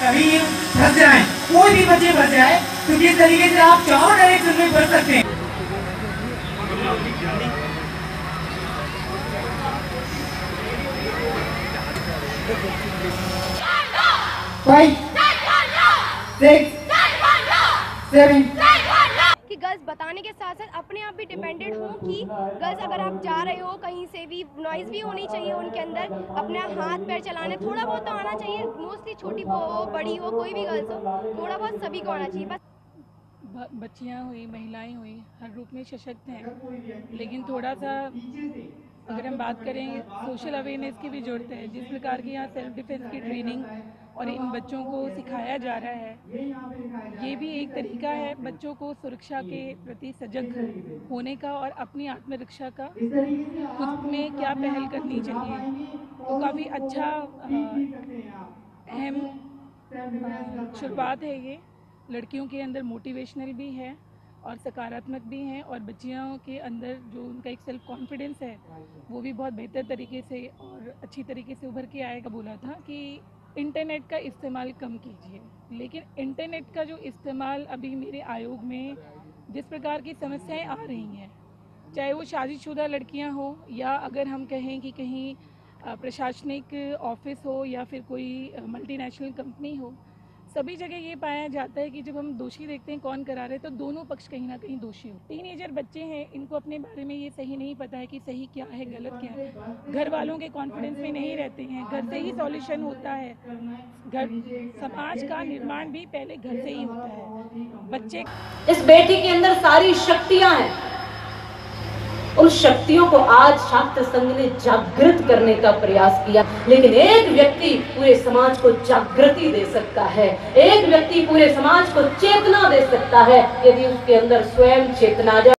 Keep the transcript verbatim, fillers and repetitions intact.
कहीं फंस जाए, कोई भी बच्चे फंस जाए तो किस तरीके से आप चारों डायरेक्शन में बढ़ सकते हैं। फाइव सिक्स सेवन कि गर्ल्स बताने के साथ साथ अपने आप भी डिपेंडेंट हो कि गर्ल्स अगर आप जा रहे हो कहीं से भी नॉइज़ भी होनी चाहिए उनके अंदर, अपना हाथ पैर चलाने थोड़ा बहुत तो आना चाहिए। मोस्टली छोटी हो बड़ी हो कोई भी गर्ल्स हो, थोड़ा बहुत सभी को आना चाहिए। बस बच्चियाँ हुई, महिलाएं हुई, हर रूप में सशक्त हैं, लेकिन थोड़ा सा अगर हम बात करें सोशल अवेयरनेस की भी ज़रूरत है। जिस प्रकार की यहाँ सेल्फ डिफेंस की ट्रेनिंग और इन बच्चों को सिखाया जा रहा है, ये भी एक तरीका है बच्चों को सुरक्षा के प्रति सजग होने का और अपनी आत्मरक्षा का खुद में क्या पहल करनी चाहिए। तो काफ़ी अच्छा अहम शुरुआत है ये। लड़कियों के अंदर मोटिवेशनल भी है और सकारात्मक भी हैं, और बच्चियों के अंदर जो उनका एक सेल्फ कॉन्फिडेंस है वो भी बहुत बेहतर तरीके से और अच्छी तरीके से उभर के आएगा। बोला था कि इंटरनेट का इस्तेमाल कम कीजिए, लेकिन इंटरनेट का जो इस्तेमाल अभी मेरे आयोग में जिस प्रकार की समस्याएं आ रही हैं, चाहे वो शादीशुदा लड़कियां हो या अगर हम कहें कि कहीं प्रशासनिक ऑफिस हो या फिर कोई मल्टीनेशनल कंपनी हो, सभी जगह ये पाया जाता है कि जब हम दोषी देखते हैं कौन करा रहे हैं तो दोनों पक्ष कहीं ना कहीं दोषी हो। टीनेजर बच्चे हैं, इनको अपने बारे में ये सही नहीं पता है कि सही क्या है गलत क्या है, घर वालों के कॉन्फिडेंस में नहीं रहते हैं, घर से ही सॉल्यूशन होता है। घर समाज का निर्माण भी पहले घर से ही होता है। बच्चे, इस बेटी के अंदर सारी शक्तियां हैं, उन शक्तियों को आज छात्र संघ ने जागृत करने का प्रयास किया। लेकिन एक व्यक्ति पूरे समाज को जागृति दे सकता है, एक व्यक्ति पूरे समाज को चेतना दे सकता है यदि उसके अंदर स्वयं चेतना